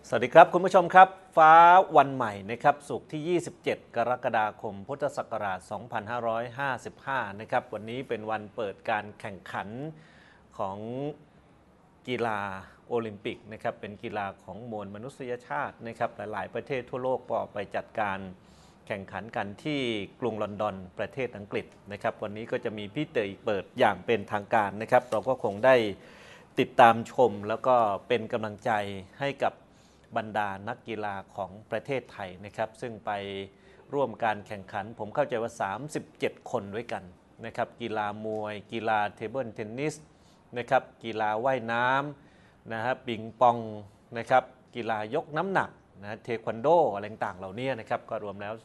สวัสดีครับคุณผู้ชมครับฟ้าวันใหม่นะครับศุกร์ที่ 27 กรกฎาคมพุทธศักราช 2555 นะครับวันนี้เป็นวันเปิดการแข่งขันของกีฬาโอลิมปิกนะครับเป็นกีฬาของมวลมนุษยชาตินะครับหลายๆประเทศทั่วโลกก็ไปจัดการแข่งขันกันที่กรุงลอนดอนประเทศอังกฤษนะครับวันนี้ก็จะมีพิธีเปิดอย่างเป็นทางการนะครับเราก็คงได้ติดตามชมแล้วก็เป็นกำลังใจให้กับบรรดานักกีฬาของประเทศไทยนะครับซึ่งไปร่วมการแข่งขันผมเข้าใจว่า37คนด้วยกันนะครับกีฬามวยกีฬาเทเบิลเทนนิสนะครับกีฬาว่ายน้ำนะครับปิงปองนะครับกีฬายกน้ำหนักนะเทควันโดอะไรต่างๆเหล่านี้นะครับก็รวมแล้ว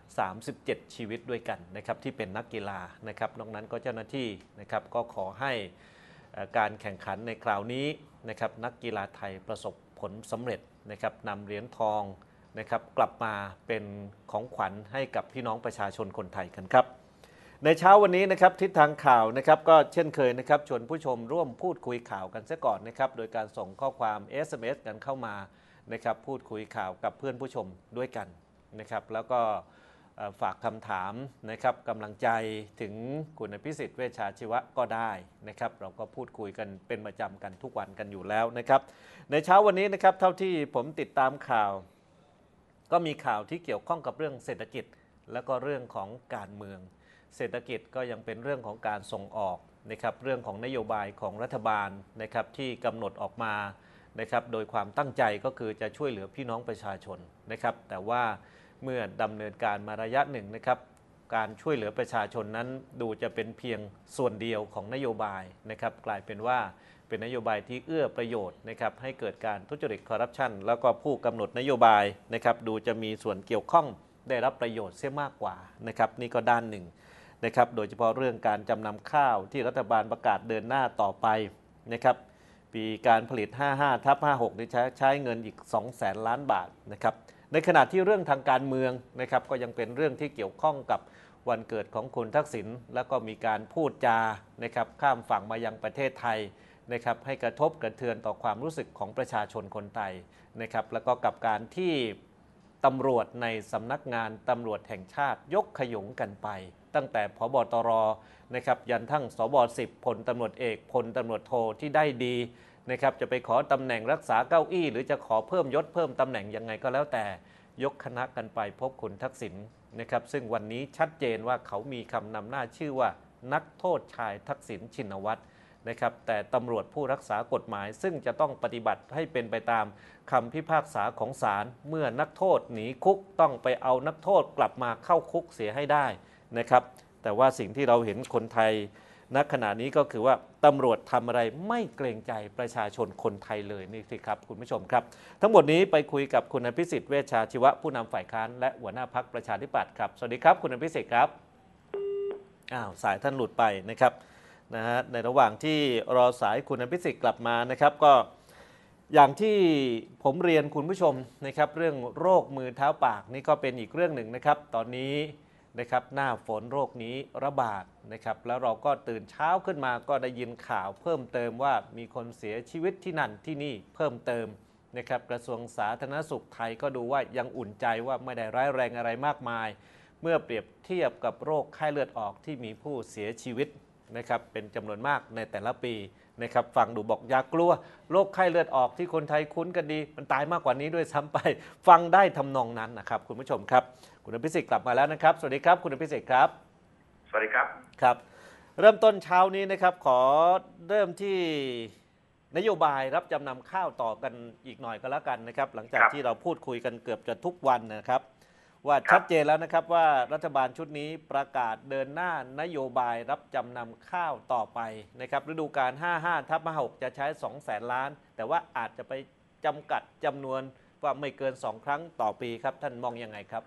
37ชีวิตด้วยกันนะครับที่เป็นนักกีฬานะครับนอกนั้นก็เจ้าหน้าที่นะครับก็ขอให้การแข่งขันในคราวนี้นะครับนักกีฬาไทยประสบผลสำเร็จนะครับนำเหรียญทองนะครับกลับมาเป็นของขวัญให้กับพี่น้องประชาชนคนไทยกันครับในเช้าวันนี้นะครับทิศทางข่าวนะครับก็เช่นเคยนะครับชวนผู้ชมร่วมพูดคุยข่าวกันซะก่อนนะครับโดยการส่งข้อความ SMS กันเข้ามานะครับพูดคุยข่าวกับเพื่อนผู้ชมด้วยกันนะครับแล้วก็ฝากคำถามนะครับกำลังใจถึงคุณอภิสิทธิ์เวชชาชีวะก็ได้นะครับเราก็พูดคุยกันเป็นประจำกันทุกวันกันอยู่แล้วนะครับในเช้าวันนี้นะครับเท่าที่ผมติดตามข่าวก็มีข่าวที่เกี่ยวข้องกับเรื่องเศรษฐกิจแล้วก็เรื่องของการเมืองเศรษฐกิจก็ยังเป็นเรื่องของการส่งออกนะครับเรื่องของนโยบายของรัฐบาลนะครับที่กำหนดออกมานะครับโดยความตั้งใจก็คือจะช่วยเหลือพี่น้องประชาชนนะครับแต่ว่าเมื่อดำเนินการมาระยะหนึ่งนะครับการช่วยเหลือประชาชนนั้นดูจะเป็นเพียงส่วนเดียวของนโยบายนะครับกลายเป็นว่าเป็นนโยบายที่เอื้อประโยชน์นะครับให้เกิดการทุจริตคอร์รัปชันแล้วก็ผู้กำหนดนโยบายนะครับดูจะมีส่วนเกี่ยวข้องได้รับประโยชน์เสียมากกว่านะครับนี่ก็ด้านหนึ่งนะครับโดยเฉพาะเรื่องการจำนำข้าวที่รัฐบาลประกาศเดินหน้าต่อไปนะครับปีการผลิต 55/56 นี่ใช้เงินอีก 200,000 ล้านบาทนะครับในขณะที่เรื่องทางการเมืองนะครับก็ยังเป็นเรื่องที่เกี่ยวข้องกับวันเกิดของคุณทักษิณแล้วก็มีการพูดจานะครับข้ามฝั่งมายังประเทศไทยนะครับให้กระทบกระเทือนต่อความรู้สึกของประชาชนคนไทยนะครับแล้วก็กับการที่ตำรวจในสำนักงานตำรวจแห่งชาติยกขยงกันไปตั้งแต่ผบ.ตร.นะครับยันทั้งสบ.10 พลตำรวจเอกพลตำรวจโทที่ได้ดีนะครับจะไปขอตำแหน่งรักษาเก้าอี้หรือจะขอเพิ่มยศเพิ่มตำแหน่งยังไงก็แล้วแต่ยกคณะกันไปพบคุณทักษิณนะครับซึ่งวันนี้ชัดเจนว่าเขามีคำนำหน้าชื่อว่านักโทษชายทักษิณชินวัตรนะครับแต่ตำรวจผู้รักษากฎหมายซึ่งจะต้องปฏิบัติให้เป็นไปตามคำพิพากษาของศาลเมื่อนักโทษหนีคุกต้องไปเอานักโทษกลับมาเข้าคุกเสียให้ได้นะครับแต่ว่าสิ่งที่เราเห็นคนไทยณขณะนี้ก็คือว่าตำรวจทำอะไรไม่เกรงใจประชาชนคนไทยเลยนี่สิครับคุณผู้ชมครับทั้งหมดนี้ไปคุยกับคุณอภิสิทธิ์เวชชาชีวะผู้นำฝ่ายค้านและหัวหน้าพรรคประชาธิปัตย์ครับสวัสดีครับคุณอภิสิทธิ์ครับสายท่านหลุดไปนะครับนะฮะในระหว่างที่รอสายคุณอภิสิทธิ์กลับมานะครับก็อย่างที่ผมเรียนคุณผู้ชมนะครับเรื่องโรคมือเท้าปากนี่ก็เป็นอีกเรื่องหนึ่งนะครับตอนนี้นะครับหน้าฝนโรคนี้ระบาดนะครับแล้วเราก็ตื่นเช้าขึ้นมาก็ได้ยินข่าวเพิ่มเติมว่ามีคนเสียชีวิตที่นั่นที่นี่เพิ่มเติมนะครับกระทรวงสาธารณสุขไทยก็ดูว่ายังอุ่นใจว่าไม่ได้ร้ายแรงอะไรมากมายเมื่อเปรียบเทียบกับโรคไข้เลือดออกที่มีผู้เสียชีวิตนะครับเป็นจำนวนมากในแต่ละปีนะครับฟังดูบอกอย่ากลัวโรคไข้เลือดออกที่คนไทยคุ้นกันดีมันตายมากกว่านี้ด้วยซ้ำไปฟังได้ทำนองนั้นนะครับคุณผู้ชมครับคุณอภิสิทธิ์กลับมาแล้วนะครับสวัสดีครับคุณอภิสิทธิ์ครับสวัสดีครับครับเริ่มต้นเช้านี้นะครับขอเริ่มที่นโยบายรับจำนำข้าวต่อกันอีกหน่อยก็แล้วกันนะครับหลังจากที่เราพูดคุยกันเกือบจะทุกวันนะครับว่าชัดเจนแล้วนะครับว่ารัฐบาลชุดนี้ประกาศเดินหน้านโยบายรับจำนำข้าวต่อไปนะครับฤดูกาล 55/56 จะใช้ 200,000 ล้านแต่ว่าอาจจะไปจำกัดจำนวนว่าไม่เกิน2ครั้งต่อปีครับท่านมองยังไงครับ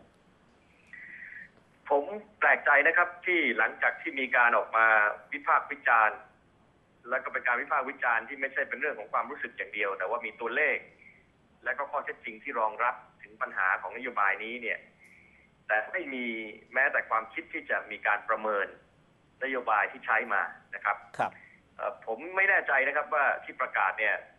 ผมแปลกใจนะครับที่หลังจากที่มีการออกมาวิพากษ์วิจารณ์และก็เป็นการวิพากษ์วิจารณ์ที่ไม่ใช่เป็นเรื่องของความรู้สึกอย่างเดียวแต่ว่ามีตัวเลขและก็ข้อเท็จจริงที่รองรับถึงปัญหาของนโยบายนี้เนี่ยแต่ไม่มีแม้แต่ความคิดที่จะมีการประเมินนโยบายที่ใช้มานะครับครับผมไม่แน่ใจนะครับว่าที่ประกาศเนี่ย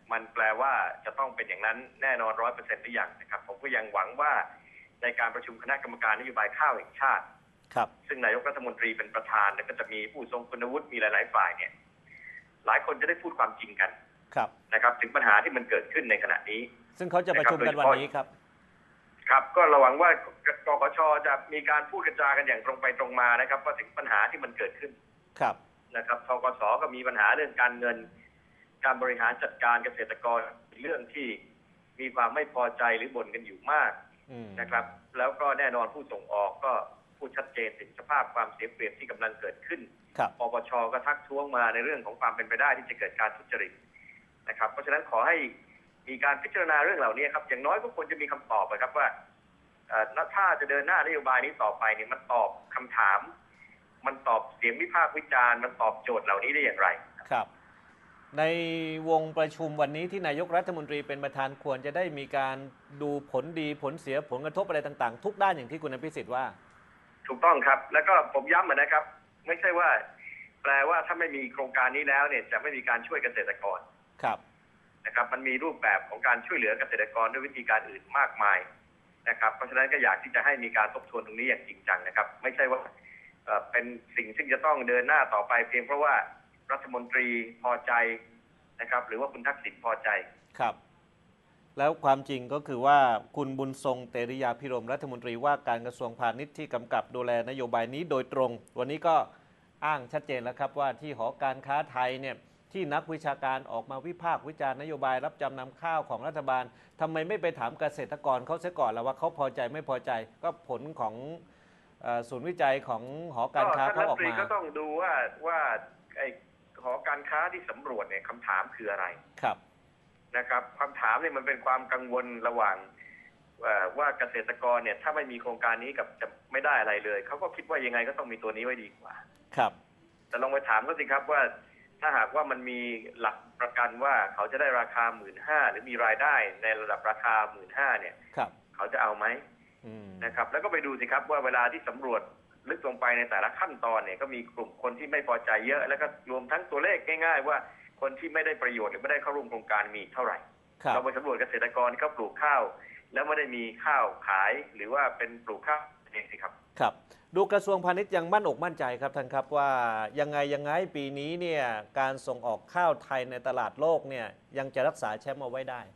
มันแปลว่าจะต้องเป็นอย่างนั้นแน่นอน100%หรือยังนะครับผมก็ยังหวังว่าในการประชุมคณะกรรมการนโยบายข้าวแห่งชาติครับซึ่งนายกรัฐมนตรีเป็นประธานแล้วก็จะมีผู้ทรงคุณวุฒิมีหลายๆฝ่ายเนี่ยหลายคนจะได้พูดความจริงกันครับนะครับถึงปัญหาที่มันเกิดขึ้นในขณะนี้ซึ่งเขาจะประชุมกันวันนี้ครับครับก็ระวังว่ากกช.จะมีการพูดกระจากันอย่างตรงไปตรงมานะครับว่าถึงปัญหาที่มันเกิดขึ้นครับนะครับธกส.ก็มีปัญหาเรื่องการเงินการบริหารจัดการเกษตรกรเรื่องที่มีความไม่พอใจหรือบ่นกันอยู่มากนะครับแล้วก็แน่นอนผู้ส่งออกก็พูดชัดเจนถึงสภาพความเสียเปรียบที่กำลังเกิดขึ้นปปช.ก็ทักท้วงมาในเรื่องของความเป็นไปได้ที่จะเกิดการทุจริตนะครับเพราะฉะนั้นขอให้มีการพิจารณาเรื่องเหล่านี้ครับอย่างน้อยก็ควรจะมีคำตอบนะครับว่าถ้าจะเดินหน้านโยบายนี้ต่อไปเนี่ยมันตอบคำถามมันตอบเสียงวิพากษ์วิจารณ์มันตอบโจทย์เหล่านี้ได้อย่างไรครับในวงประชุมวันนี้ที่นายกรัฐมนตรีเป็นประธานควรจะได้มีการดูผลดีผลเสียผลกระทบอะไรต่างๆทุกด้านอย่างที่คุณอภิสิทธิ์ว่าถูกต้องครับแล้วก็ผมย้ำนะครับไม่ใช่ว่าแปลว่าถ้าไม่มีโครงการนี้แล้วเนี่ยจะไม่มีการช่วยเกษตรกรครับนะครับมันมีรูปแบบของการช่วยเหลือเกษตรกรด้วยวิธีการอื่นมากมายนะครับเพราะฉะนั้นก็อยากที่จะให้มีการทบทวนตรงนี้อย่างจริงจังนะครับไม่ใช่ว่าเป็นสิ่งซึ่งจะต้องเดินหน้าต่อไปเพียงเพราะว่ารัฐมนตรีพอใจนะครับหรือว่าคุณทักษิณพอใจครับแล้วความจริงก็คือว่าคุณบุญทรงเตริยาภิรมย์รัฐมนตรีว่าการกระทรวงพาณิชย์ที่กำกับดูแลนโยบายนี้โดยตรงวันนี้ก็อ้างชัดเจนแล้วครับว่าที่หอการค้าไทยเนี่ยที่นักวิชาการออกมาวิพากษ์วิจารณ์นโยบายรับจำนำข้าวของรัฐบาลทำไมไม่ไปถามเกษตรกรเขาเสียก่อนแล้วว่าเขาพอใจไม่พอใจก็ผลของศูนย์วิจัยของหอการค้าเขาออกมาก็ต้องดูว่าไอ้หอการค้าที่สำรวจเนี่ยคำถามคืออะไรครับนะครับคำถามเนี่ยมันเป็นความกังวลระหว่างว่าเกษตรกรเนี่ยถ้าไม่มีโครงการนี้กับจะไม่ได้อะไรเลยเขาก็คิดว่ายังไงก็ต้องมีตัวนี้ไว้ดีกว่าครับแต่ลองไปถามเขาสิครับว่าถ้าหากว่ามันมีหลักประกันว่าเขาจะได้ราคา 15,000 หรือมีรายได้ในระดับราคา 15,000 เนี่ยเขาจะเอาไหมนะครับแล้วก็ไปดูสิครับว่าเวลาที่สำรวจลึกลงไปในแต่ละขั้นตอนเนี่ยก็มีกลุ่มคนที่ไม่พอใจเยอะแล้วก็รวมทั้งตัวเลขง่ายๆว่าคนที่ไม่ได้ประโยชน์หรือไม่ได้เข้าร่วมโครงการมีเท่าไหร่เราไปสำรวจเกษตรกรที่เขาปลูกข้าวแล้วไม่ได้มีข้าวขายหรือว่าเป็นปลูกข้าวเองสิครับครับดูกระทรวงพาณิชย์ยังมั่นอกมั่นใจครับท่านครับว่ายังไงปีนี้เนี่ยการส่งออกข้าวไทยในตลาดโลกเนี่ยยังจะรักษาแชมป์เอาไว้ได้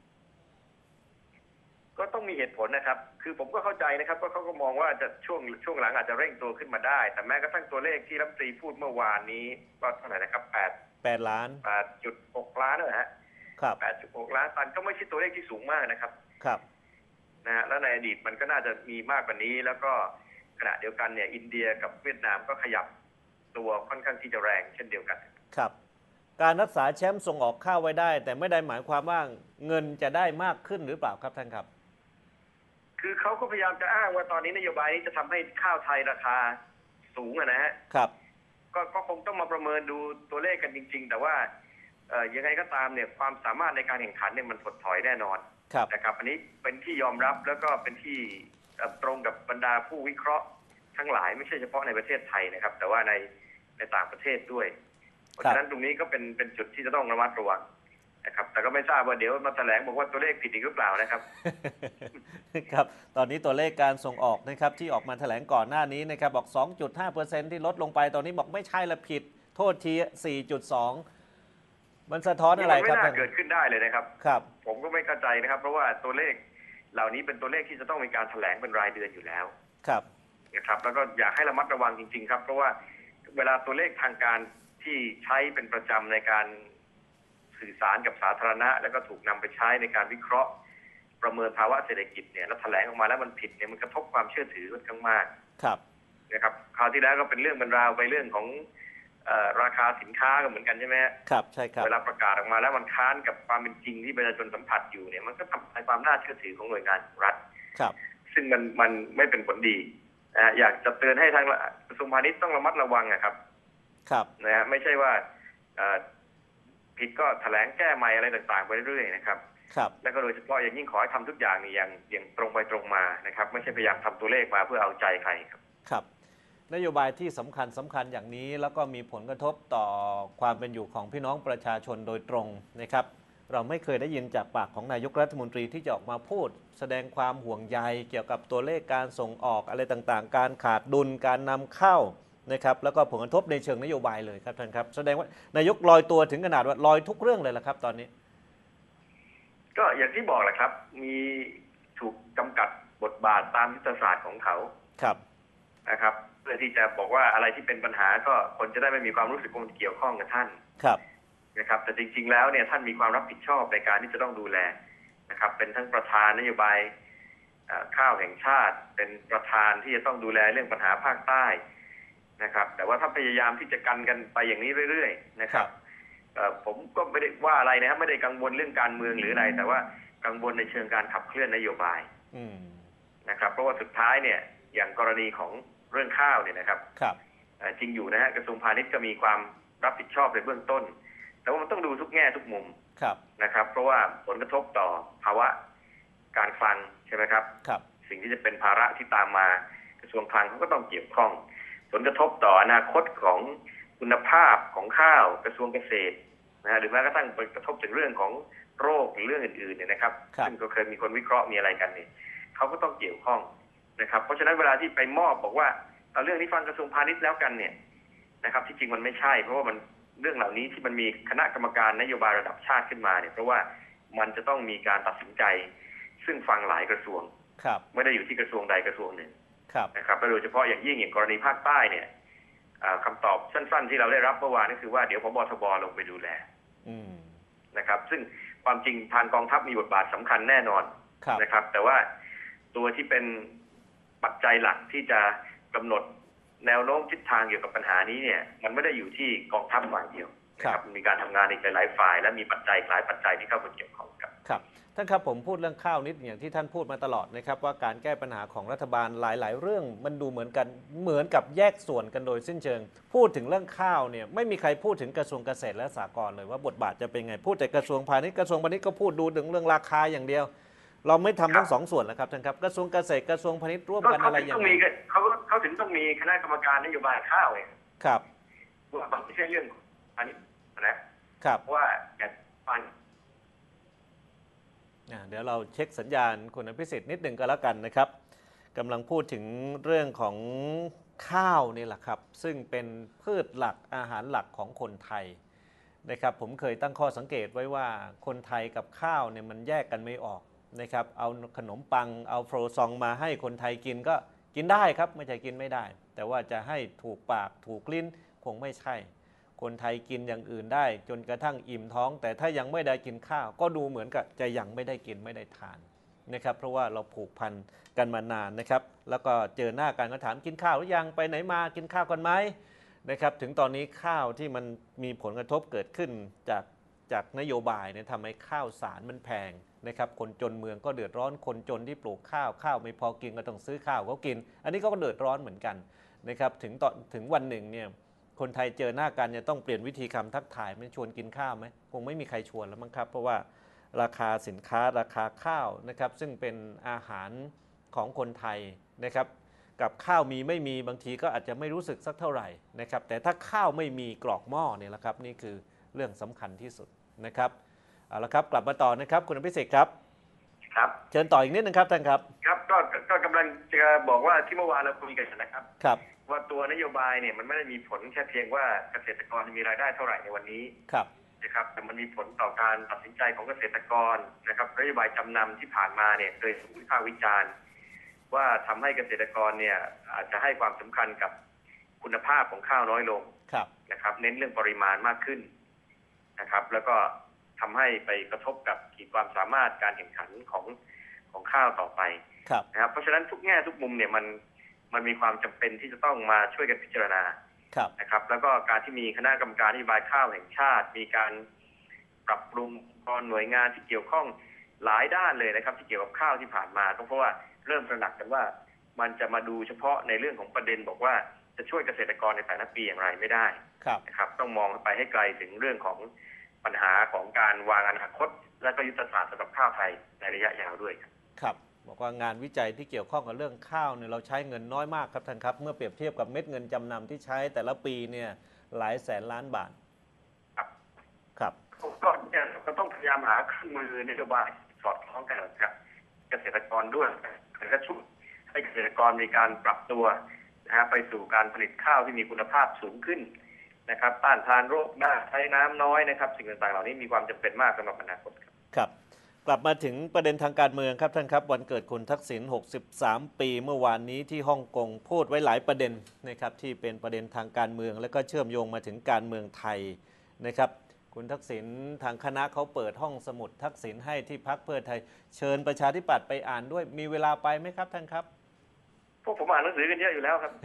ก็ต้องมีเหตุผลนะครับคือผมก็เข้าใจนะครับว่าเขาก็มองว่าจะช่วงหลังอาจจะเร่งตัวขึ้นมาได้แต่แม้กระทั่งตัวเลขที่รัฐมนตรีพูดเมื่อวานนี้ว่าเท่าไหร่นะครับ 8 ล้าน 8.6 ล้านนะฮะครับ 8.6 ล้านตันก็ไม่ใช่ตัวเลขที่สูงมากนะครับครับนะฮะแล้วในอดีตมันก็น่าจะมีมากกว่านี้แล้วก็ขณะเดียวกันเนี่ยอินเดียกับเวียดนามก็ขยับตัวค่อนข้างที่จะแรงเช่นเดียวกันครับการรักษาแชมป์ส่งออกข้าวไว้ได้แต่ไม่ได้หมายความว่าเงินจะได้มากขึ้นหรือเปล่าครับท่านครับคือเขาก็พยายามจะอ้างว่าตอนนี้นโยบายนี้จะทำให้ข้าวไทยราคาสูงนะฮะครับก็คงต้องมาประเมินดูตัวเลขกันจริงๆแต่ว่ายังไงก็ตามเนี่ยความสามารถในการแข่งขันเนี่ยมันถดถอยแน่นอนนะครับอันนี้เป็นที่ยอมรับแล้วก็เป็นที่ตรงกับบรรดาผู้วิเคราะห์ทั้งหลายไม่ใช่เฉพาะในประเทศไทยนะครับแต่ว่าในต่างประเทศด้วยเพราะฉะนั้นตรงนี้ก็เป็นจุดที่จะต้องระมัดระวังนะครับแต่ก็ไม่ทราบว่าเดี๋ยวมาแถลงบอกว่าตัวเลขผิดอีกหรือเปล่านะครับครับตอนนี้ตัวเลขการส่งออกนะครับที่ออกมาแถลงก่อนหน้านี้นะครับบอก 2.5% ที่ลดลงไปตอนนี้บอกไม่ใช่ละผิดโทษที 4.2 มันสะท้อนอะไรครับไม่น่าเกิดขึ้นได้เลยนะครับครับผมก็ไม่เข้าใจนะครับเพราะว่าตัวเลขเหล่านี้เป็นตัวเลขที่จะต้องมีการแถลงเป็นรายเดือนอยู่แล้วครับนะครับแล้วก็อยากให้ระมัดระวังจริงๆครับเพราะว่าเวลาตัวเลขทางการที่ใช้เป็นประจำในการสื่อสารกับสาธารณะแล้วก็ถูกนำไปใช้ในการวิเคราะห์ประเมินภาวะเศรษฐกิจเนี่ยแล้วแถลงออกมาแล้วมันผิดเนี่ยมันกระทบความเชื่อถือค่อนข้างมากครับนะครับคราวที่แล้วก็เป็นเรื่องบรรดาไปเรื่องของราคาสินค้าก็เหมือนกันใช่ไหมครับใช่ครับเวลาประกาศออกมาแล้วมันค้านกับความเป็นจริงที่ประชาชนสัมผัสอยู่เนี่ยมันก็ทำให้ความน่าเชื่อถือของหน่วยงานรัฐครับซึ่งมันไม่เป็นผลดีนะอยากจะเตือนให้ทางกระทรวงพาณิชย์ต้องระมัดระวังนะครับครับนะฮะไม่ใช่ว่าผิดก็แถลงแก้ใหม่อะไรต่างๆไปเรื่อยๆนะครับครับแล้วก็โดยเฉพาะอย่างยิ่งขอให้ทำทุกอย่างนี่อย่างตรงไปตรงมานะครับไม่ใช่พยายามทำตัวเลขมาเพื่อเอาใจใครครับครับนโยบายที่สำคัญอย่างนี้แล้วก็มีผลกระทบต่อความเป็นอยู่ของพี่น้องประชาชนโดยตรงนะครับเราไม่เคยได้ยินจากปากของนายกรัฐมนตรีที่จะออกมาพูดแสดงความห่วงใยเกี่ยวกับตัวเลขการส่งออกอะไรต่างๆการขาดดุลการนำเข้านะครับแล้วก็ผลกระทบในเชิงนโยบายเลยครับท่านครับแสดงว่านายกลอยตัวถึงขนาดว่าลอยทุกเรื่องเลยล่ะครับตอนนี้ก็อย่างที่บอกแหละครับมีถูกจำกัดบทบาทตามยุทธศาสตร์ของเขาครับนะครับเพื่อที่จะบอกว่าอะไรที่เป็นปัญหาก็คนจะได้ไม่มีความรู้สึกว่ามันเกี่ยวข้องกับท่านครับนะครับแต่จริงๆแล้วเนี่ยท่านมีความรับผิดชอบในการที่จะต้องดูแลนะครับเป็นทั้งประธานนโยบายข้าวแห่งชาติเป็นประธานที่จะต้องดูแลเรื่องปัญหาภาคใต้นะครับแต่ว่าถ้าพยายามที่จะกันไปอย่างนี้เรื่อยๆนะครับผมก็ไม่ได้ว่าอะไรนะครับไม่ได้กังวลเรื่องการเมืองหรืออะไรแต่ว่ากังวลในเชิงการขับเคลื่อนนโยบายนะครับเพราะว่าสุดท้ายเนี่ยอย่างกรณีของเรื่องข้าวเนี่ยนะครับจริงอยู่นะฮะกระทรวงพาณิชย์ก็มีความรับผิดชอบในเบื้องต้นแต่ว่ามันต้องดูทุกแง่ทุกมุมนะครับเพราะว่าผลกระทบต่อภาวะการคลังใช่ไหมครับสิ่งที่จะเป็นภาระที่ตามมากระทรวงคลังเขาก็ต้องเกี่ยวข้องผลกระทบต่ออนาคตของคุณภาพของข้าวกระทรวงเกษตรนะหรือแม้กระทั่งไปกระทบถึงเรื่องของโรคหรือเรื่องอื่นๆเนี่ยนะครับซึ่งก็เคยมีคนวิเคราะห์มีอะไรกันเนี่ยเขาก็ต้องเกี่ยวข้องนะครับเพราะฉะนั้นเวลาที่ไปมอบบอกว่าเอาเรื่องนี้ฟังกระทรวงพาณิชย์แล้วกันเนี่ยนะครับที่จริงมันไม่ใช่เพราะว่ามันเรื่องเหล่านี้ที่มันมีคณะกรรมการนโยบายระดับชาติขึ้นมาเนี่ยเพราะว่ามันจะต้องมีการตัดสินใจซึ่งฟังหลายกระทรวงไม่ได้อยู่ที่กระทรวงใดกระทรวงหนึ่งนะครับและโดยเฉพาะอย่างยิ่งอย่างกรณีภาคใต้เนี่ยคำตอบสั้นๆที่เราได้รับเมื่อวานก็คือว่าเดี๋ยวพบทบลงไปดูแลนะครับซึ่งความจริงทางกองทัพมีบทบาทสำคัญแน่นอนนะครับแต่ว่าตัวที่เป็นปัจจัยหลักที่จะกำหนดแนวโน้มทิศทางเกี่ยวกับปัญหานี้เนี่ยมันไม่ได้อยู่ที่กองทัพฝ่ายเดียวครับมีการทำงานอีกหลายฝ่ายและมีปัจจัยหลายปัจจัยที่เข้ามาเกี่ยวข้องครับท่านครับผมพูดเรื่องข้าวนิดอย่างที่ท่านพูดมาตลอดนะครับว่าการแก้ปัญหาของรัฐบาลหลายๆเรื่องมันดูเหมือนกันเหมือนกับแยกส่วนกันโดยสิ้นเชิงพูดถึงเรื่องข้าวเนี่ยไม่มีใครพูดถึงกระทรวงเกษตรและสหกรณ์เลยว่าบทบาทจะเป็นไงพูดแต่กระทรวงพาณิชย์กระทรวงพาณิชย์ก็พูดดูถึงเรื่องราคาอย่างเดียวเราไม่ทำทั้งสองส่วนแล้วครับท่านครับกระทรวงเกษตรกระทรวงพาณิชย์ร่วมกันอะไรอย่างไรเขาถึงต้องมีคณะกรรมการนโยบายข้าวเองครับว่าไม่ใช่เรื่องพาณิชย์นะครับว่าการฟังเดี๋ยวเราเช็คสัญญาณคุณอภิสิทธิ์นิดหนึ่งก็แล้วกันนะครับกำลังพูดถึงเรื่องของข้าวนี่แหละครับซึ่งเป็นพืชหลักอาหารหลักของคนไทยนะครับผมเคยตั้งข้อสังเกตไว้ว่าคนไทยกับข้าวเนี่ยมันแยกกันไม่ออกนะครับเอาขนมปังเอาโฟรซองมาให้คนไทยกินก็กินได้ครับไม่ใช่กินไม่ได้แต่ว่าจะให้ถูกปากถูกลิ้นคงไม่ใช่คนไทยกินอย่างอื่นได้จนกระทั่งอิ่มท้องแต่ถ้ายังไม่ได้กินข้าวก็ดูเหมือนกับจะยังไม่ได้กินไม่ได้ทานนะครับเพราะว่าเราผูกพันกันมานานนะครับแล้วก็เจอหน้ากันก็ถามกินข้าวหรือยังไปไหนมากินข้าวกันไหมนะครับถึงตอนนี้ข้าวที่มันมีผลกระทบเกิดขึ้นจากนโยบายเนี่ยทำให้ข้าวสารมันแพงนะครับคนจนเมืองก็เดือดร้อนคนจนที่ปลูกข้าวไม่พอกินก็ต้องซื้อข้าวเขากินอันนี้ก็เดือดร้อนเหมือนกันนะครับถึงวันหนึ่งเนี่ยคนไทยเจอหน้ากันจะต้องเปลี่ยนวิธีคำทักทายไม่ชวนกินข้าวไหมคงไม่มีใครชวนแล้วมั้งครับเพราะว่าราคาสินค้าราคาข้าวนะครับซึ่งเป็นอาหารของคนไทยนะครับกับข้าวมีไม่มีบางทีก็อาจจะไม่รู้สึกสักเท่าไหร่นะครับแต่ถ้าข้าวไม่มีกรอกหม้อเนี่ยแหละครับนี่คือเรื่องสำคัญที่สุดนะครับเอาละครับกลับมาต่อนะครับคุณอภิสิทธิ์ครับครับเชิญต่ออีกนิดนึงครับท่านครับครับก็กำลังจะบอกว่าที่เมื่อวานเราคุยกันนะครับครับว่าตัวนโยบายเนี่ยมันไม่ได้มีผลแค่เพียงว่าเกษตรกรมีรายได้เท่าไหร่ในวันนี้นะครับแต่มันมีผลต่อการตัดสินใจของเกษตรกรนะครับนโยบายจำนำที่ผ่านมาเนี่ยเคยถูกวิพากษ์วิจารณ์ว่าทำให้เกษตรกรเนี่ยอาจจะให้ความสำคัญกับคุณภาพของข้าวน้อยลงนะครับเน้นเรื่องปริมาณมากขึ้นนะครับแล้วก็ทำให้ไปกระทบกับขีดความสามารถการแข่งขันของข้าวต่อไปนะครับเพราะฉะนั้นทุกแง่ทุกมุมเนี่ยมันมีความจำเป็นที่จะต้องมาช่วยกันพิจารณานะครับแล้วก็การที่มีคณะกรรมการนโยบายข้าวแห่งชาติมีการปรับปรุงหน่วยงานที่เกี่ยวข้องหลายด้านเลยนะครับที่เกี่ยวกับข้าวที่ผ่านมาเพราะว่าเริ่มตระหนักกันว่ามันจะมาดูเฉพาะในเรื่องของประเด็นบอกว่าจะช่วยเกษตรกรในแต่ละปีอย่างไรไม่ได้นะครับต้องมองไปให้ไกลถึงเรื่องของปัญหาของการวางอนาคตและก็ยุทธศาสตร์สำหรับข้าวไทยในระยะยาวด้วยครับบอกว่างานวิจัยที่เกี่ยวข้องกับเรื่องข้าวเนี่ยเราใช้เงินน้อยมากครับท่านครับเมื่อเปรียบเทียบกับเม็ดเงินจำนำที่ใช้แต่ละปีเนี่ยหลายแสนล้านบาทครับก็เนี่ยก็ก็ต้องพยายามหาเครื่องมือนโยบายสอดคล้องกันกับเกษตรกรด้วยแล้วก็ช่วยให้เกษตรกรมีการปรับตัวไปสู่การผลิตข้าวที่มีคุณภาพสูงขึ้นนะครับต้านทานโรคได้ใช้น้ำน้อยนะครับสิ่งต่างๆเหล่านี้มีความจำเป็นมากสำหรับอนาคตครับครับกลับมาถึงประเด็นทางการเมืองครับท่านครับวันเกิดคุณทักษิณ63 ปีเมื่อวานนี้ที่ฮ่องกงพูดไว้หลายประเด็นนะครับที่เป็นประเด็นทางการเมืองและก็เชื่อมโยงมาถึงการเมืองไทยนะครับคุณทักษิณทางคณะเขาเปิดห้องสมุดทักษิณให้ที่พรรคเพื่อไทยเชิญประชาธิปัตย์ไปอ่านด้วยมีเวลาไปไหมครับท่านครับพวกผมอ่านหนังสือกันเยอะอยู่แล้วครับ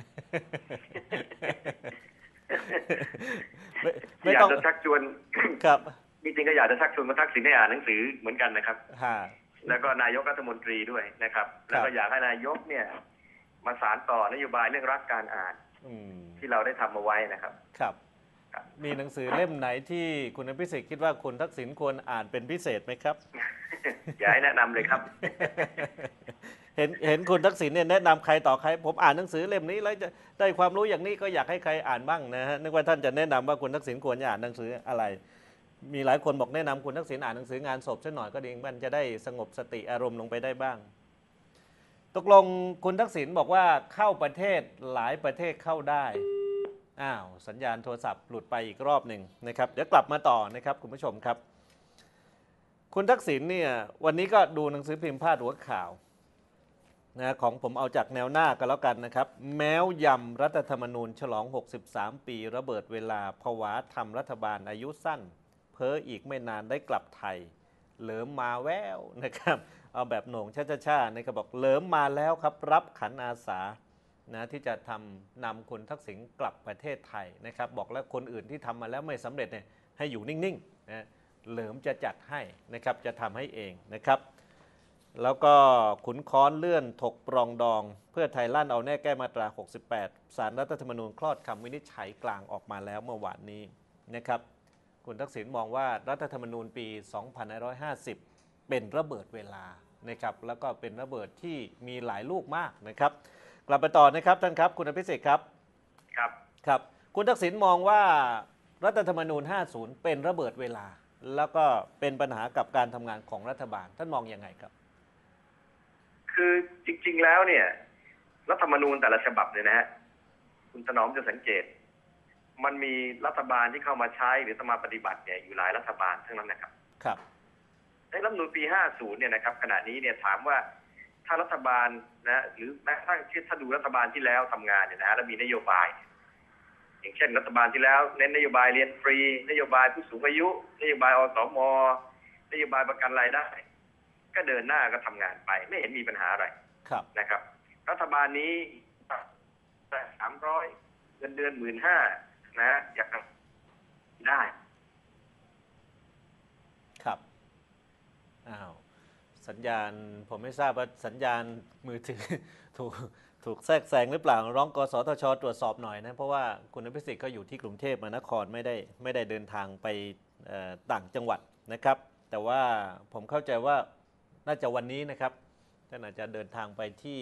ไม่อยาต้กองจะชักชวนครับจริงๆก็อยากจะชักชวนมาทักษิณให้อ่านหนังสือเหมือนกันนะครับฮะแล้วก็นายกรัฐมนตรีด้วยนะครับแล้วก็อยากให้นายกเนี่ยมาสานต่อนโยบายเรื่องรักการอ่านที่เราได้ทำมาไว้นะครับครับมีหนังสือเล่มไหนที่คุณอภิสิทธิ์คิดว่าคุณทักษิณควรอ่านเป็นพิเศษไหมครับอยากให้แนะนำเลยครับเห็นคุณทักษิณเนี่ยแนะนำใครต่อใครผมอ่านหนังสือเล่มนี้แล้วจะได้ความรู้อย่างนี้ก็อยากให้ใครอ่านบ้างนะฮะนึกว่าท่านจะแนะนำว่าคุณทักษิณควรจะอ่านหนังสืออะไรมีหลายคนบอกแนะนำคุณทักษิณอ่านหนังสืองานศพสักหน่อยก็ดีมันจะได้สงบสติอารมณ์ลงไปได้บ้างตกลงคุณทักษิณบอกว่าเข้าประเทศหลายประเทศเข้าได้สัญญาณโทรศัพท์หลุดไปอีกรอบหนึ่งนะครับเดี๋ยวกลับมาต่อนะครับคุณผู้ชมครับคุณทักษิณเนี่ยวันนี้ก็ดูหนังสือพิมพ์พาดหัวข่าวนะของผมเอาจากแนวหน้ากันแล้วกันนะครับแม้วยำรัฐธรรมนูญฉลอง63 ปีระเบิดเวลาผวาทำรัฐบาลอายุสั้นเพ้ออีกไม่นานได้กลับไทยเหลิมมาแววนะครับเอาแบบโหน่งช้าๆนะครับบอกเหลิมมาแล้วครับรับขันอาสานะที่จะนำคุณทักษิณกลับประเทศไทยนะครับบอกแล้วคนอื่นที่ทำมาแล้วไม่สำเร็จเนี่ยให้อยู่นิ่งๆนะเหลิมจะจัดให้นะครับจะทำให้เองนะครับแล้วก็ขุนค้อนเลื่อนถกปรองดองเพื่อไทยลั่นเอาแน่แก้มาตรา68ศาลรัฐธรรมนูญคลอดคำวินิจฉัยกลางออกมาแล้วเมื่อวานนี้นะครับคุณทักษิณมองว่ารัฐธรรมนูญปี 2550 เป็นระเบิดเวลานะครับแล้วก็เป็นระเบิดที่มีหลายลูกมากนะครับกลับไปต่อนะครับท่านครับคุณอภิสิทธิ์ครับครับคุณทักษิณมองว่ารัฐธรรมนูญ 50 เป็นระเบิดเวลาแล้วก็เป็นปัญหากับการทำงานของรัฐบาลท่านมองยังไงครับคือจริงๆแล้วเนี่ยรัฐธรรมนูญแต่ละฉบับเนี่ยนะฮะคุณถนอมจะสังเกตมันมีรัฐบาลที่เข้ามาใช้หรือมาปฏิบัติเนี่ยอยู่หลายรัฐบาลทั้งนั้นนะครับครับในรัฐธรรมนูญปี 50 เนี่ยนะครับขณะนี้เนี่ยถามว่าถ้ารัฐบาลนะหรือแม้กระทั่งถ้าดูรัฐบาลที่แล้วทำงานเนี่ยนะแล้วมีนโยบายอย่างเช่นรัฐบาลที่แล้วเน้นนโยบายเรียนฟรีนโยบายผู้สูงอายุนโยบายอสม.นโยบายประกันรายได้ก็เดินหน้าก็ทำงานไปไม่เห็นมีปัญหาอะไรนะครับรัฐบาลนี้แต่300เงินเดือน 15,000 นะอยากได้ครับสัญญาณผมไม่ทราบว่าสัญญาณมือถือถูกแทรกแซงหรือเปล่าร้องกสทช.ตรวจสอบหน่อยนะเพราะว่าคุณอภิสิทธิ์ก็อยู่ที่กรุงเทพมหานครไม่ได้เดินทางไปต่างจังหวัดนะครับแต่ว่าผมเข้าใจว่าน่าจะวันนี้นะครับท่านอาจจะเดินทางไปที่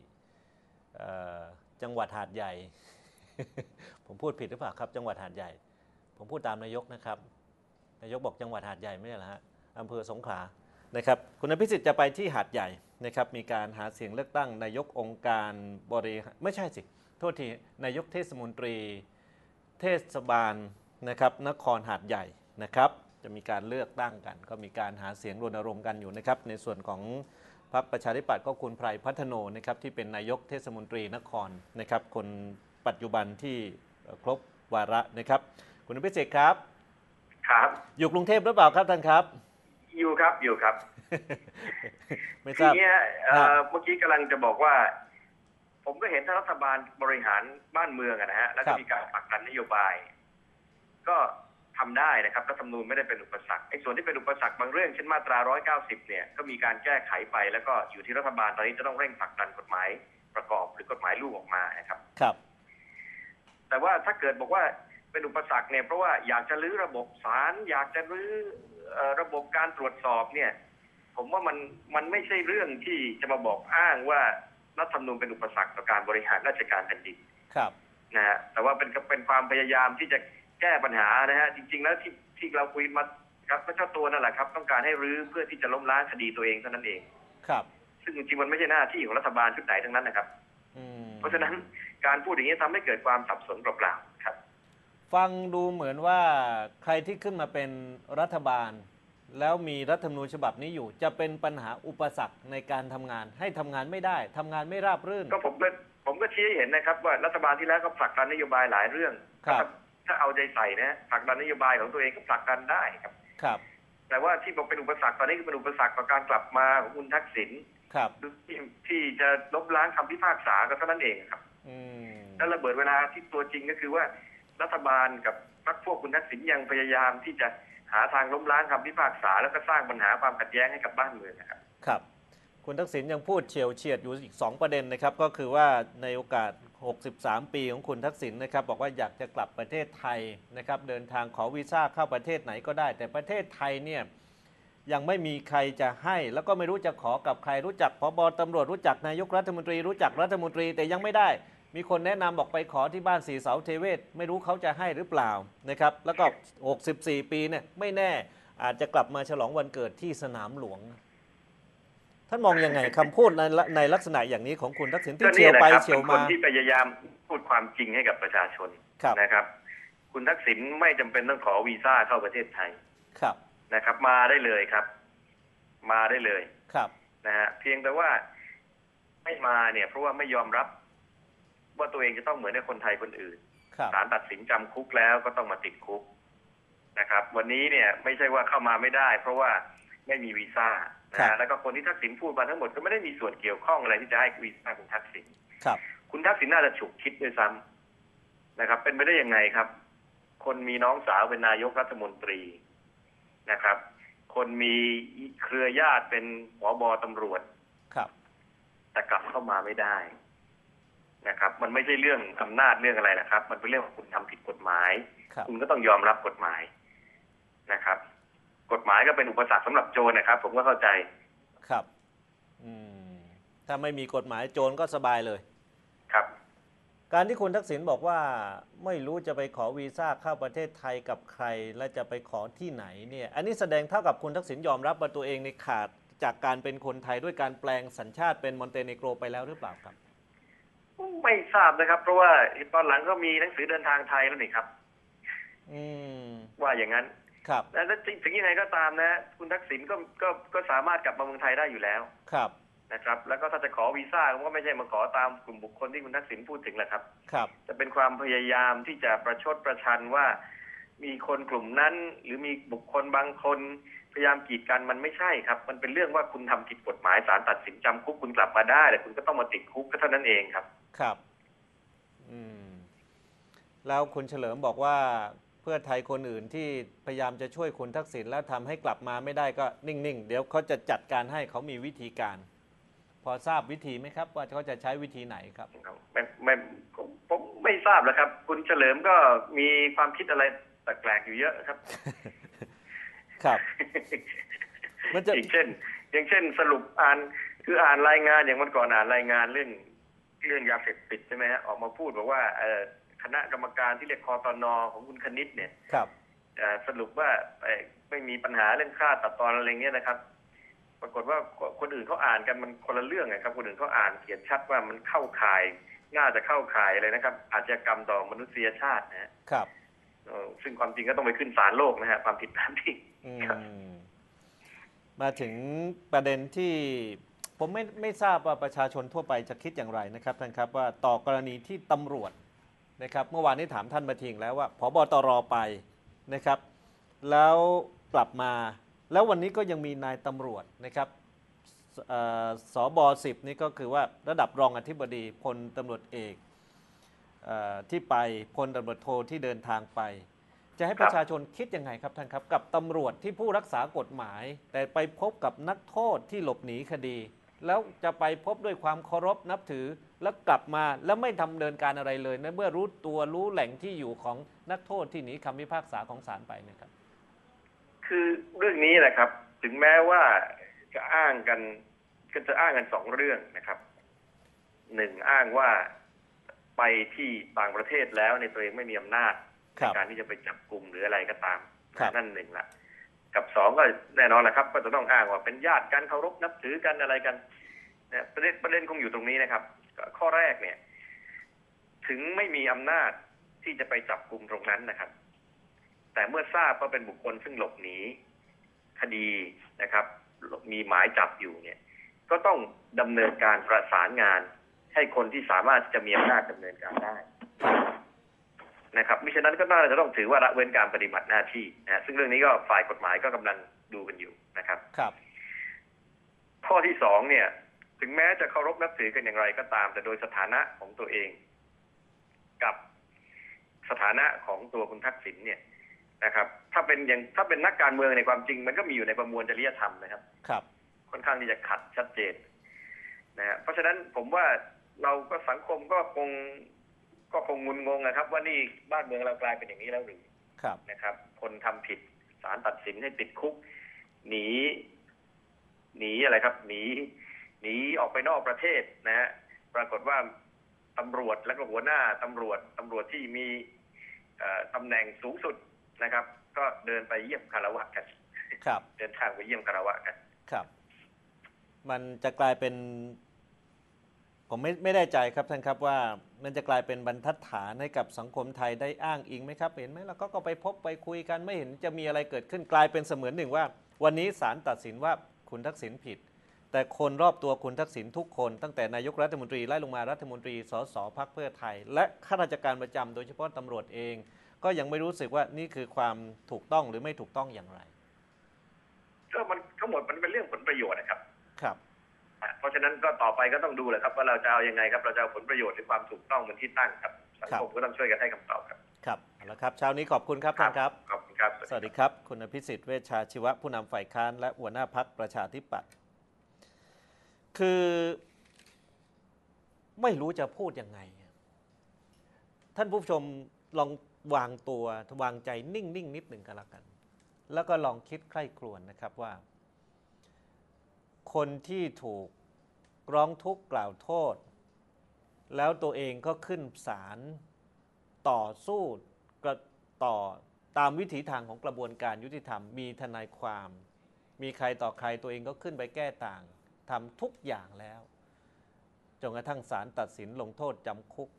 จังหวัดหาดใหญ่ ผมพูดผิดหรือเปล่าครับจังหวัดหาดใหญ่ผมพูดตามนายกนะครับนายกบอกจังหวัดหาดใหญ่ไม่ใช่เหรอฮะอำเภอสงขลานะครับคุณอภิสิทธิ์จะไปที่หาดใหญ่นะครับมีการหาเสียงเลือกตั้งนายกองค์การบริหารไม่ใช่สิโทษทีนายกเทศมนตรีเทศบาลนะครับนครหาดใหญ่นะครับจะมีการเลือกตั้งกันก็มีการหาเสียงรณรงค์กันอยู่นะครับในส่วนของพรรคประชาธิปัตย์ก็คุณไพรพัฒโนนะครับที่เป็นนายกเทศมนตรีนครนะครับคนปัจจุบันที่ครบวาระนะครับคุณอภิสิทธิ์ครับอยู่กรุงเทพหรือเปล่าครับท่านครับอยู่ครับไม่ทราบทีนี้เมื่อกี้กำลังจะบอกว่าผมก็เห็นถ้ารัฐบาลบริหารบ้านเมืองนะฮะแล้วก็มีการผลักดันนโยบายก็ทำได้นะครับรัฐธรรมนูญไม่ได้เป็นอุปสรรคไอ้ส่วนที่เป็นอุปสรรคบางเรื่องเช่นมาตรา190เนี่ยก็มีการแก้ไขไปแล้วก็อยู่ที่รัฐบาลตอนนี้จะต้องเร่งผลักดันกฎหมายประกอบหรือกฎหมายลูกออกมานะครับแต่ว่าถ้าเกิดบอกว่าเป็นอุปสรรคเนี่ยเพราะว่าอยากจะรื้อระบบศาลอยากจะรื้อระบบการตรวจสอบเนี่ยผมว่ามันไม่ใช่เรื่องที่จะมาบอกอ้างว่ารัฐธรรมนูญเป็นอุปสรรคต่อการบริหารราชการแผ่นดินนะฮะแต่ว่าเป็นความพยายามที่จะแก้ปัญหานะฮะจริงๆแล้วที่เราคุยมาครับก็เจ้าตัวนั่นแหละครับต้องการให้รื้อเพื่อที่จะล้มล้างคดีตัวเองเท่านั้นเองครับซึ่งจริงๆมันไม่ใช่หน้าที่ของรัฐบาลชุดไหนทั้งนั้นนะครับเพราะฉะนั้นการพูดอย่างนี้ทำให้เกิดความสับสนเปล่าๆครับฟังดูเหมือนว่าใครที่ขึ้นมาเป็นรัฐบาลแล้วมีรัฐธรรมนูญฉบับนี้อยู่จะเป็นปัญหาอุปสรรคในการทำงานให้ทำงานไม่ได้ทำงานไม่ราบรื่นก็ผมก็ชี้ให้เห็นนะครับว่ารัฐบาลที่แล้วก็ผลักดันนโยบายหลายเรื่องครับถ้าเอาใจใส่นะผลักดันนโยบายของตัวเองก็ผลักดันได้ครับครับแต่ว่าที่บอกเป็นอุปสรรคตอนนี้คือเป็นอุปสรรคต่อการกลับมาของคุณทักษิณครับที่จะล้มล้างคำพิพากษาก็เท่านั้นเองครับแล้วระเบิดเวลาที่ตัวจริงก็คือว่ารัฐบาลกับพรรคพวกคุณทักษิณยังพยายามที่จะหาทางล้มล้างคำพิพากษาแล้วก็สร้างปัญหาความขัดแย้งให้กับบ้านเมืองนะครับครับคุณทักษิณยังพูดเฉียวเฉียดอยู่อีก2ประเด็นนะครับก็คือว่าในโอกาส63 ปีของคุณทักษิณนะครับบอกว่าอยากจะกลับประเทศไทยนะครับเดินทางขอวีซ่าเข้าประเทศไหนก็ได้แต่ประเทศไทยเนี่ยยังไม่มีใครจะให้แล้วก็ไม่รู้จะขอกับใครรู้จักผบ.ตำรวจรู้จักนายกรัฐมนตรีรู้จักรัฐมนตรีแต่ยังไม่ได้มีคนแนะนำบอกไปขอที่บ้านสีเสาเทเวศไม่รู้เขาจะให้หรือเปล่านะครับแล้วก็64 ปีเนี่ยไม่แน่อาจจะกลับมาฉลองวันเกิดที่สนามหลวงท่านมองยังไงคำพูดในลักษณะอย่างนี้ของคุณทักษิณที่เฉียวไปเฉียวมาคนที่พยายามพูดความจริงให้กับประชาชนนะครับคุณทักษิณไม่จำเป็นต้องขอวีซ่าเข้าประเทศไทยครับนะครับมาได้เลยครับมาได้เลยครับนะฮะเพียงแต่ว่าไม่มาเนี่ยเพราะว่าไม่ยอมรับว่าตัวเองจะต้องเหมือนกับคนไทยคนอื่นศาลตัดสินจำคุกแล้วก็ต้องมาติดคุกนะครับวันนี้เนี่ยไม่ใช่ว่าเข้ามาไม่ได้เพราะว่าไม่มีวีซ่านะแล้วก็คนที่ทักษิณพูดมาทั้งหมดก็ไม่ได้มีส่วนเกี่ยวข้องอะไรที่จะให้วีซ่าคุณทักษิณคุณทักษิณน่าจะฉุกคิดด้วยซ้ำนะครับเป็นไปได้ยังไงครับคนมีน้องสาวเป็นนายกรัฐมนตรีนะครับคนมีเครือญาติเป็นผบ.ตำรวจแต่กลับเข้ามาไม่ได้นะครับมันไม่ใช่เรื่องอำนาจเรื่องอะไรนะครับมันเป็นเรื่องของคุณทำผิดกฎหมายคุณก็ต้องยอมรับกฎหมายนะครับกฎหมายก็เป็นอุปสรรคสำหรับโจรนะครับผมก็เข้าใจครับถ้าไม่มีกฎหมายโจรก็สบายเลยครับการที่คุณทักษิณบอกว่าไม่รู้จะไปขอวีซ่าเข้าประเทศไทยกับใครและจะไปขอที่ไหนเนี่ยอันนี้แสดงเท่ากับคุณทักษิณยอมรับว่าตัวเองในขาดจากการเป็นคนไทยด้วยการแปลงสัญชาติเป็นมอนเตเนโกรไปแล้วหรือเปล่าครับไม่ทราบนะครับเพราะว่าตอนหลังก็มีหนังสือเดินทางไทยแล้วนี่ครับว่าอย่างนั้นครับแล้วถึงยังไงก็ตามนะคุณทักษิณก็สามารถกลับมาเมืองไทยได้อยู่แล้วครับนะครับแล้วก็ถ้าจะขอวีซ่าก็ไม่ใช่มาขอตามกลุ่มบุคคลที่คุณทักษิณพูดถึงแหละครับครับจะเป็นความพยายามที่จะประชดประชันว่ามีคนกลุ่มนั้นหรือมีบุคคลบางคนพยายามกีดกันมันไม่ใช่ครับมันเป็นเรื่องว่าคุณทำผิดกฎหมายศาลตัดสินจำคุกคุณกลับมาได้แต่คุณก็ต้องมาติดคุกก็เท่านั้นเองครับครับแล้วคุณเฉลิมบอกว่าเพื่อไทยคนอื่นที่พยายามจะช่วยคุณทักษิณแล้วทำให้กลับมาไม่ได้ก็นิ่งๆเดี๋ยวเขาจะจัดการให้เขามีวิธีการพอทราบวิธีไหมครับว่าเขาจะใช้วิธีไหนครับผมไม่ทราบแล้วครับคุณเฉลิมก็มีความคิดอะไรแปลกๆอยู่เยอะครับครับอย่างเช่นสรุปอ่านรายงานอย่างวันก่อนอ่านรายงานเรื่องยาเสพติดใช่ไหมฮะออกมาพูดบอกว่าคณะกรรมการที่เรียกคตน.ของคุณคณิตเนี่ยสรุปว่าไม่มีปัญหาเรื่องค่าตัดตอนอะไรเงี้ยนะครับปรากฏว่าคนอื่นเขาอ่านกันมันคนละเรื่องไงครับคนอื่นเขาอ่านเขียนชัดว่ามันเข้าข่ายน่าจะเข้าข่ายอะไรนะครับอาชญากรรมต่อมนุษยชาตินะครับซึ่งความจริงก็ต้องไปขึ้นศาลโลกนะฮะความผิดแบบนี้มาถึงประเด็นที่ผมไม่ทราบว่าประชาชนทั่วไปจะคิดอย่างไรนะครับท่านครับว่าต่อกรณีที่ตำรวจนะครับเมื่อวานนี้ถามท่านมาทิ้งแล้วว่าผบ.ตร.ไปนะครับแล้วกลับมาแล้ววันนี้ก็ยังมีนายตำรวจนะครับสบ.10นี่ก็คือว่าระดับรองอธิบดีพลตำรวจเอกที่ไปพลตำรวจโทที่เดินทางไปจะให้ประชาชนคิดยังไงครับท่านครับกับตำรวจที่ผู้รักษากฎหมายแต่ไปพบกับนักโทษที่หลบหนีคดีแล้วจะไปพบด้วยความเคารพนับถือแล้วกลับมาแล้วไม่ดำเนินการอะไรเลยนะเมื่อรู้ตัวรู้แหล่งที่อยู่ของนักโทษที่หนีคำพิพากษาของศาลไปนะครับคือเรื่องนี้แหละครับถึงแม้ว่าจะอ้างกันสองเรื่องนะครับหนึ่งอ้างว่าไปที่ต่างประเทศแล้วในตัวเองไม่มีอำนาจในการที่จะไปจับกลุ่มหรืออะไรก็ตามนั่นหนึ่งละกับสองก็แน่นอนแหละครับก็จะต้องอ้างว่าเป็นญาติกันเคารพนับถือกันอะไรกันนะประเด็นคงอยู่ตรงนี้นะครับข้อแรกเนี่ยถึงไม่มีอำนาจที่จะไปจับกลุ่มตรงนั้นนะครับแต่เมื่อทราบว่าเป็นบุคคลซึ่งหลบหนีคดีนะครับมีหมายจับอยู่เนี่ยก็ต้องดำเนินการประสานงานให้คนที่สามารถจะมีอำนาจดำเนินการได้นะครับมิฉะนั้นก็น่าจะต้องถือว่าละเว้นการปฏิบัติหน้าที่นะซึ่งเรื่องนี้ก็ฝ่ายกฎหมายก็กำลังดูกันอยู่นะครับครับข้อที่สองเนี่ยถึงแม้จะเคารพนับถือกันอย่างไรก็ตามแต่โดยสถานะของตัวเองกับสถานะของตัวคุณทักษิณเนี่ยนะครับถ้าเป็นนักการเมืองในความจริงมันก็มีอยู่ในประมวลจริยธรรมนะครับครับค่อนข้างที่จะขัดชัดเจนนะฮะเพราะฉะนั้นผมว่าเราก็สังคมก็คงงุนงงนะครับว่านี่บ้านเมืองเรากลายเป็นอย่างนี้แล้วหรือนะครับคนทำผิดศาลตัดสินให้ติดคุกหนีอะไรครับหนีออกไปนอกประเทศนะฮะปรากฏว่าตำรวจและก็หัวหน้าตำรวจที่มีตำแหน่งสูงสุดนะครับก็เดินไปเยี่ยมคารวะกันครับเดินทางไปเยี่ยมคารวะกันครับมันจะกลายเป็นผมไม่ได้ใจครับท่านครับว่ามันจะกลายเป็นบรรทัดฐานให้กับสังคมไทยได้อ้างอิงไหมครับเห็นไหมแล้วก็ไปพบไปคุยกันไม่เห็นจะมีอะไรเกิดขึ้นกลายเป็นเสมือนหนึ่งว่าวันนี้ศาลตัดสินว่าคุณทักษิณผิดแต่คนรอบตัวคุณทักษิณทุกคนตั้งแต่นายกรัฐมนตรีไล่ลงมารัฐมนตรีสสพรรคเพื่อไทยและข้าราชการประจำโดยเฉพาะตำรวจเองก็ยังไม่รู้สึกว่านี่คือความถูกต้องหรือไม่ถูกต้องอย่างไรก็มันทั้งหมดมันเป็นเรื่องผลประโยชน์นะครับครับเพราะฉะนั้นก็ต่อไปก็ต้องดูแหละครับว่าเราจะเอายังไงครับเราจะเอาผลประโยชน์หรือความถูกต้องเป็นที่ตั้งครับสังคมก็ต้องช่วยกันให้คำตอบครับครับเอาละครับเช้านี้ขอบคุณครับท่านครับขอบคุณครับสวัสดีครับคุณอภิสิทธิ์เวชชาชีวะผู้นำฝ่ายค้านและหัวหน้าพรรคประชาธิปัตย์คือไม่รู้จะพูดยังไงท่านผู้ชมลองวางตัววางใจนิ่งนิดหนึ่งกันละกันแล้วก็ลองคิดใคร่ครวญนะครับว่าคนที่ถูกร้องทุกข์กล่าวโทษแล้วตัวเองก็ขึ้นศาลต่อสู้ต่อตามวิถีทางของกระบวนการยุติธรรมมีทนายความมีใครต่อใครตัวเองก็ขึ้นไปแก้ต่างทำทุกอย่างแล้วจนกระทั่งศาลตัดสินลงโทษจำคุก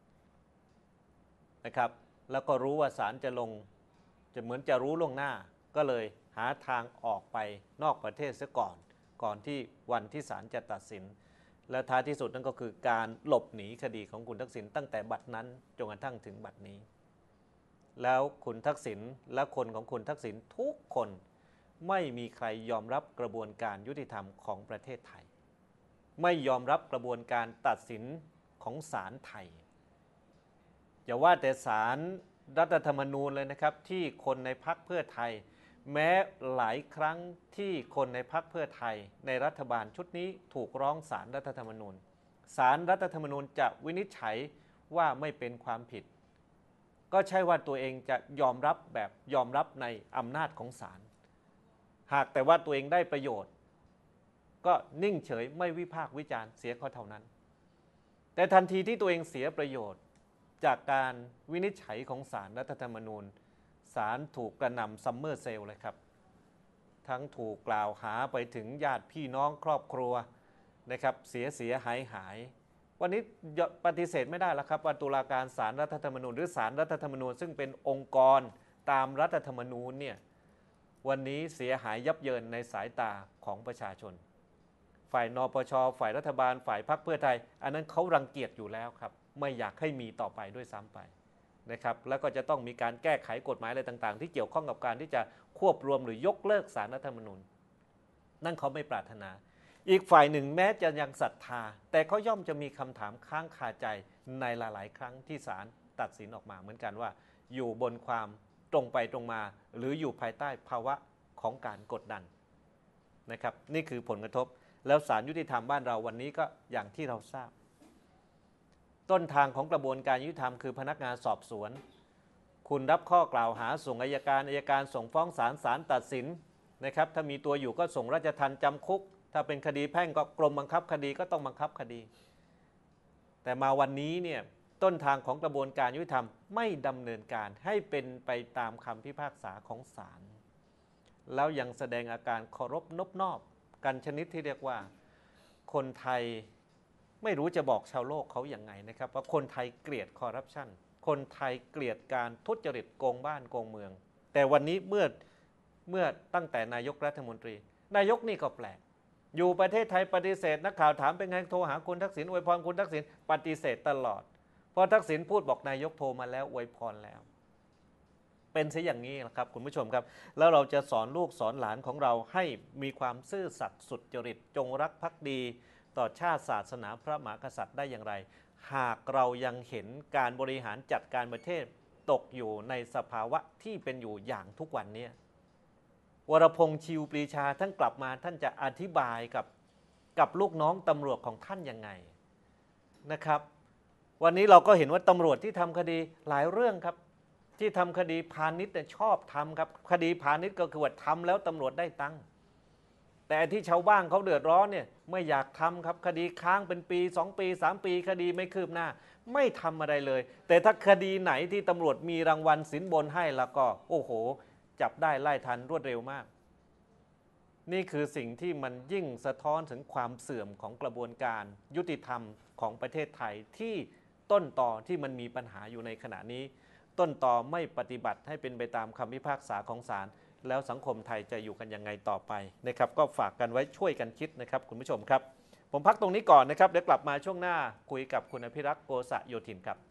นะครับแล้วก็รู้ว่าศาลจะเหมือนจะรู้ล่วงหน้าก็เลยหาทางออกไปนอกประเทศซะก่อนที่วันที่ศาลจะตัดสินและท้ายที่สุดนั่นก็คือการหลบหนีคดีของคุณทักษิณตั้งแต่บัดนั้นจนกระทั่งถึงบัดนี้แล้วคุณทักษิณและคนของคุณทักษิณทุกคนไม่มีใครยอมรับกระบวนการยุติธรรมของประเทศไทยไม่ยอมรับกระบวนการตัดสินของศาลไทยอย่าว่าแต่ศาลรัฐธรรมนูญเลยนะครับที่คนในพรรคเพื่อไทยแม้หลายครั้งที่คนในพรรคเพื่อไทยในรัฐบาลชุดนี้ถูกร้องศาลรัฐธรรมนูญศาลรัฐธรรมนูญจะวินิจฉัยว่าไม่เป็นความผิดก็ใช่ว่าตัวเองจะยอมรับในอำนาจของศาลหากแต่ว่าตัวเองได้ประโยชน์ก็นิ่งเฉยไม่วิพากษ์วิจารณ์เสียก็เท่านั้นแต่ทันทีที่ตัวเองเสียประโยชน์จากการวินิจฉัยของศาลรัฐธรรมนูญศาลถูกกระหน่ำซัมเมอร์เซลเลยครับทั้งถูกกล่าวหาไปถึงญาติพี่น้องครอบครัวนะครับเสียหายวันนี้ปฏิเสธไม่ได้แล้วครับว่าตุลาการศาลรัฐธรรมนูญหรือศาลรัฐธรรมนูญซึ่งเป็นองค์กรตามรัฐธรรมนูญเนี่ยวันนี้เสียหายยับเยินในสายตาของประชาชนฝ่ายนปช.ฝ่ายรัฐบาลฝ่ายพรรคเพื่อไทยอันนั้นเขารังเกียจอยู่แล้วครับไม่อยากให้มีต่อไปด้วยซ้ำไปนะครับแล้วก็จะต้องมีการแก้ไขกฎหมายอะไรต่างๆที่เกี่ยวข้องกับการที่จะควบรวมหรือยกเลิกศาลรัฐธรรมนูญนั่นเขาไม่ปรารถนาอีกฝ่ายหนึ่งแม้จะยังศรัทธาแต่เขาย่อมจะมีคำถามค้างคาใจในหลายๆครั้งที่ศาลตัดสินออกมาเหมือนกันว่าอยู่บนความตรงไปตรงมาหรืออยู่ภายใต้ภาวะของการกดดันนะครับนี่คือผลกระทบแล้วศาลยุติธรรมบ้านเราวันนี้ก็อย่างที่เราทราบต้นทางของกระบวนการยุติธรรมคือพนักงานสอบสวนคุณรับข้อกล่าวหาส่งอัยการส่งฟ้องศาลตัดสินนะครับถ้ามีตัวอยู่ก็ส่งราชทัณฑ์จำคุกถ้าเป็นคดีแพ่งก็กรมบังคับคดีก็ต้องบังคับคดีแต่มาวันนี้เนี่ยต้นทางของกระบวนการยุติธรรมไม่ดำเนินการให้เป็นไปตามคำพิพากษาของศาลแล้วยังแสดงอาการเคารพนบนอบกันชนิดที่เรียกว่าคนไทยไม่รู้จะบอกชาวโลกเขาอย่างไงนะครับว่าคนไทยเกลียดคอร์รัปชันคนไทยเกลียดการทุจริตโกงบ้านโกงเมืองแต่วันนี้เมื่อตั้งแต่นายกรัฐมนตรีนายกนี่ก็แปลกอยู่ประเทศไทยปฏิเสธนักข่าวถามเป็นไงโทรหาคุณทักษิณอวยพรคุณทักษิณปฏิเสธตลอดพอทักษิณพูดบอกนายกโทรมาแล้วอวยพรแล้วเป็นซะอย่างนี้นะครับคุณผู้ชมครับแล้วเราจะสอนลูกสอนหลานของเราให้มีความซื่อสัตย์สุจริตจงรักภักดีต่อชาติศาสนาพระมหากษัตริย์ได้อย่างไรหากเรายังเห็นการบริหารจัดการประเทศตกอยู่ในสภาวะที่เป็นอยู่อย่างทุกวันนี้วรพงษ์ชิวปรีชาท่านกลับมาท่านจะอธิบายกับลูกน้องตำรวจของท่านยังไงนะครับวันนี้เราก็เห็นว่าตำรวจที่ทำคดีหลายเรื่องครับที่ทำคดีพาณิชย์ชอบทำครับคดีพาณิชย์ก็คือว่าทำแล้วตำรวจได้ตังค์แต่ที่ชาวบ้านเขาเดือดร้อนเนี่ยไม่อยากทำครับคดีค้างเป็นปี2 ปี3 ปีคดีไม่คืบหน้าไม่ทำอะไรเลยแต่ถ้าคดีไหนที่ตำรวจมีรางวัลสินบนให้แล้วก็โอ้โหจับได้ไล่ทันรวดเร็วมากนี่คือสิ่งที่มันยิ่งสะท้อนถึงความเสื่อมของกระบวนการยุติธรรมของประเทศไทยที่ต้นต่อที่มันมีปัญหาอยู่ในขณะนี้ต้นต่อไม่ปฏิบัติให้เป็นไปตามคำพิพากษาของศาลแล้วสังคมไทยจะอยู่กันยังไงต่อไปนะครับก็ฝากกันไว้ช่วยกันคิดนะครับคุณผู้ชมครับผมพักตรงนี้ก่อนนะครับเดี๋ยวกลับมาช่วงหน้าคุยกับคุณอภิรักษ์โกษะโยธินครับ